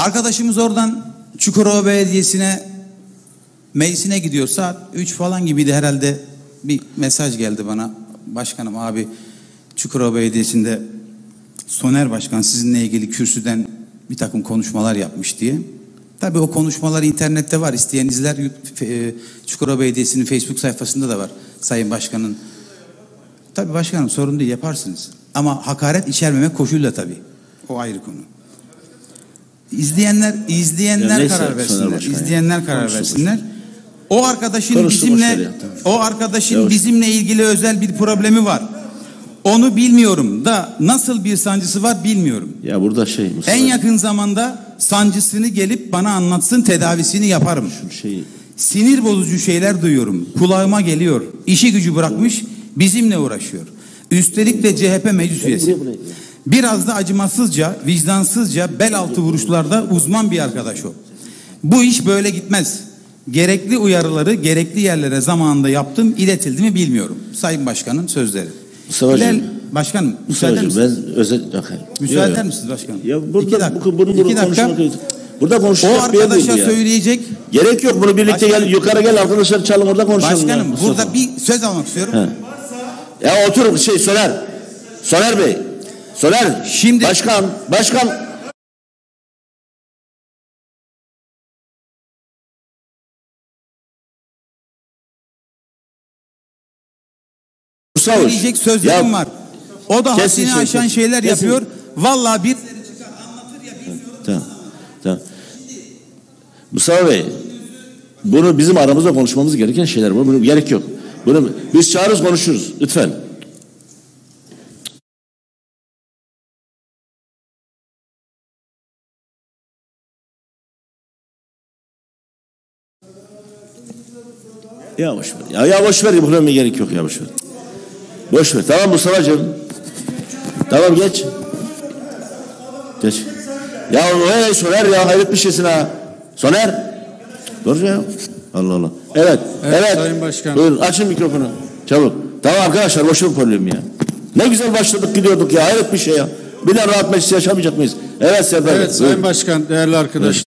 Arkadaşımız oradan Çukurova Belediyesi'ne meclisine gidiyor. Saat 3 falan gibiydi herhalde, bir mesaj geldi bana. Başkanım abi, Çukurova Belediyesi'nde Soner Başkan sizinle ilgili kürsüden bir takım konuşmalar yapmış diye. Tabii o konuşmalar internette var. İsteyen izler. Çukurova Belediyesi'nin Facebook sayfasında da var Sayın Başkan'ın. Tabii başkanım, sorun değil, yaparsınız. Ama hakaret içermemek koşuyla tabii. O ayrı konu. İzleyenler karar versinler. İzleyenler karar versinler. O arkadaşın bizimle ilgili özel bir problemi var. Onu bilmiyorum da nasıl bir sancısı var bilmiyorum. Ya burada en yakın zamanda sancısını gelip bana anlatsın, tedavisini yaparım. Sinir bozucu şeyler duyuyorum. Kulağıma geliyor. İşi gücü bırakmış bizimle uğraşıyor. Üstelik de CHP meclis üyesi. Biraz da acımasızca, vicdansızca bel altı vuruşlarda uzman bir arkadaş o. Bu iş böyle gitmez. Gerekli uyarıları gerekli yerlere zamanında yaptım, iletildi mi bilmiyorum. Sayın Başkan'ın sözleri. Başkanım, müsaade eder misiniz? Müsaade eder misiniz başkanım? Ya burada, 2 dakika. Burada konuşacak. O arkadaşa söyleyecek. Gerek yok, bunu birlikte gel, yukarı gel arkadaşlar, çalın orada konuşalım. Başkanım ya, burada bir söz almak istiyorum. Ya otur Soner Bey. Soner. Şimdi Başkan. söyleyecek sözlerim var. O da haddini aşan şeyler yapıyor. Vallahi bir Tamam. Mustafa Bey, bunu bizim aramızda konuşmamız gereken şeyler var. Bunun gerek yok. Bunu biz çağırırız, konuşuruz. Lütfen. Ya boş ver. Ya boş ver. Buna gerek yok ya, boş ver. Boş ver. Tamam Mustafa'cığım. Tamam geç. Ya hey Soner ya, hayret bir şeysin ha. Soner. Dur ya. Allah Allah. Evet. Sayın Başkan. Buyurun açın mikrofonu. Çabuk. Tamam arkadaşlar, boş ver problemi ya. Ne güzel başladık gidiyorduk ya. Hayret bir şey ya. Bir de rahat meclis yaşamayacak mıyız? Evet Serdar. Evet Sayın Başkan, değerli arkadaşlar.